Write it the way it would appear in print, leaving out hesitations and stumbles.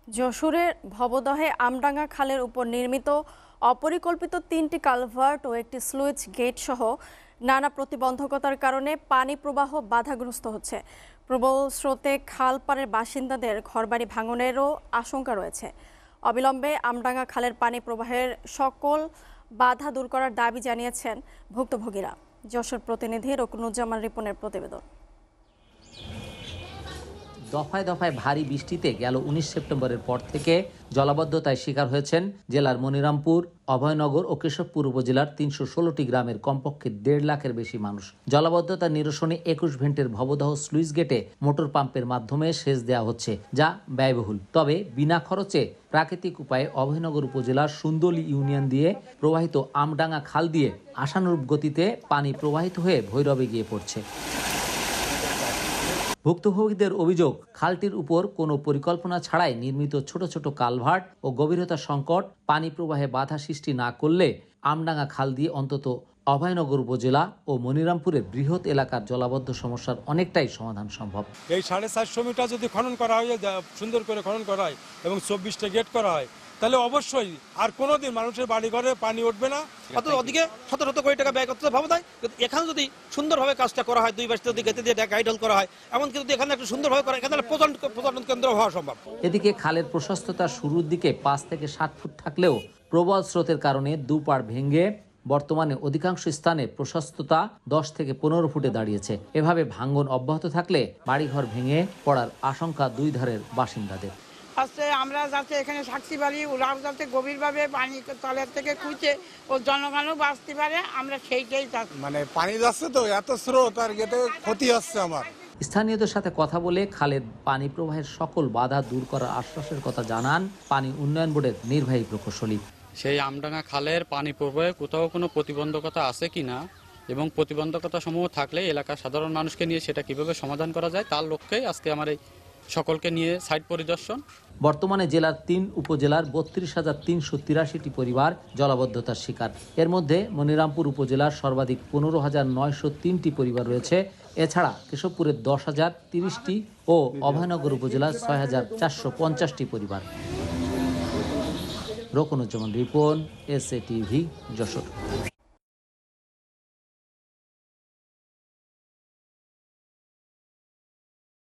যশোরের ভবদহে আমডাঙ্গা খালের উপর নির্মিত অপরিকল্পিত ৩টি কালভার্ট ও একটি স্লুইস গেট সহ নানা প্রতিবন্ধকতার কারণে পানি প্রবাহ বাধাগ্রস্ত হচ্ছে। প্রবল স্রোতে খাল পাড়ের বাসিন্দাদের ঘরবাড়ি ভাঙনেরও আশঙ্কা রয়েছে। অবিলম্বে আমডাঙ্গা খালের পানি প্রবাহের সকল বাধা দূর করার দাবি জানিয়েছেন ভুক্তভোগীরা। যশোর প্রতিনিধি রকুনুজ্জামান রিপনের প্রতিবেদন। দফায় দফায় ভারী বৃষ্টিতে গেল ১৯ সেপ্টেম্বরের পর থেকে জলাবদ্ধতায় শিকার হয়েছেন জেলার মনিরামপুর, অভয়নগর ও কেশবপুর উপজেলার ৩১৬টি গ্রামের কমপক্ষে ১.৫ লাখের বেশি মানুষ। জলাবদ্ধতা নিরসনে ২১ ভেন্টের ভবদহ স্লুইস গেটে মোটর পাম্পের মাধ্যমে সেচ দেওয়া হচ্ছে, যা ব্যয়বহুল। তবে বিনা খরচে প্রাকৃতিক উপায়ে অভয়নগর উপজেলার সুন্দলী ইউনিয়ন দিয়ে প্রবাহিত আমডাঙ্গা খাল দিয়ে আশানুরূপ গতিতে পানি প্রবাহিত হয়ে ভৈরবে গিয়ে পড়ছে। ভুক্তভোগীদের অভিযোগ, খালটির উপর কোনো পরিকল্পনা ছাড়াই নির্মিত ছোট ছোট কালভার্ট ও গভীরতা সংকট পানি প্রবাহে বাধা সৃষ্টি না করলে আমডাঙ্গা খাল দিয়ে অন্তত অভয়নগর উপজেলা ও মনিরামপুরের বৃহৎ এলাকার জলাবদ্ধ সমস্যার অনেকটাই সমাধান সম্ভব। এই 450 মিটার যদি খনন করা হয়, সুন্দর করে খনন করা হয় এবং 24টা গেট করা হয়, তাহলে অবশ্যই আর কোনোদিন মানুষের বাড়ি ঘরে পানি উঠবে না। ওদিকে শত শত কোটি টাকা ব্যয় করতে ভাবো তাই এখানে যদি সুন্দরভাবে কাজটা করা হয়, দুই পাশে যদি গেতে দিয়ে গাইড হোল করা হয়, এমনকি যদি এখানে একটু সুন্দরভাবে করা, এখানে পর্যটন কেন্দ্র হওয়া সম্ভব। এদিকে খালের প্রশস্ততা শুরুর দিকে 5 থেকে 7 ফুট থাকলেও প্রবল স্রোতের কারণে দুপাড় ভেঙে বর্তমানে অধিকাংশ স্থানে প্রশস্ততা 10 থেকে 15 ফুটে দাঁড়িয়েছে। এভাবে ভাঙ্গন অব্যাহত থাকলে বাড়িঘর ভেঙে পড়ার আশঙ্কা দুই ধারের বাসিন্দাদের। আমরা যাতে এখানে থাকতে পারি, ওরাও যাতে গভীরভাবে পানি তলের থেকে খুঁজে ও জনগণও বাঁচতে পারে, আমরা সেইটাই চাচ্ছি। মানে পানি যাচ্ছে তো এত স্রোত, আর গেতে ক্ষতি হচ্ছে আমার। স্থানীয়দের সাথে কথা বলে খালের পানি প্রবাহের সকল বাধা দূর করার আশ্বাসের কথা জানান পানি উন্নয়ন বোর্ডের নির্বাহী প্রকৌশলী। সেই আমডাঙ্গা খালের পানি প্রবাহে কোথাও কোনো প্রতিবন্ধকতা আছে কিনা এবং প্রতিবন্ধকতা সমূহ থাকলে এলাকার সাধারণ মানুষকে নিয়ে সেটা কিভাবে সমাধান করা যায় তার লক্ষ্যেই আজকে আমার এই সকলকে নিয়ে সাইট পরিদর্শন। বর্তমানে জেলার 3 উপজেলার ৩২,৩৮৩টি পরিবার জলাবদ্ধতার শিকার। এর মধ্যে মনিরামপুর উপজেলার সর্বাধিক ১৫,৯০৩টি পরিবার রয়েছে। এছাড়া কেশবপুরের ১০,০৩০টি ও অভয়নগর উপজেলার ৬,৪৫০টি পরিবার। Rokunuzzaman Ripon, SA TV, Jessore.